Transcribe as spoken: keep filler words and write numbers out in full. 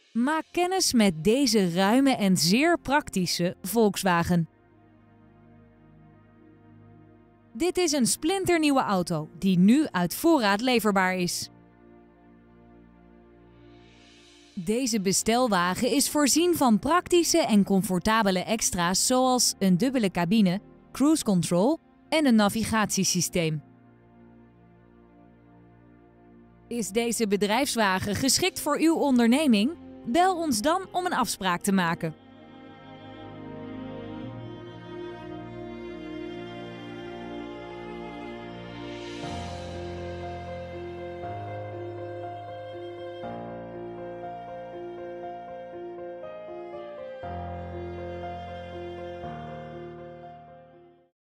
Maak kennis met deze ruime en zeer praktische Volkswagen. Dit is een splinternieuwe auto die nu uit voorraad leverbaar is. Deze bestelwagen is voorzien van praktische en comfortabele extra's zoals een dubbele cabine, cruise control en een navigatiesysteem. Is deze bedrijfswagen geschikt voor uw onderneming? Bel ons dan om een afspraak te maken.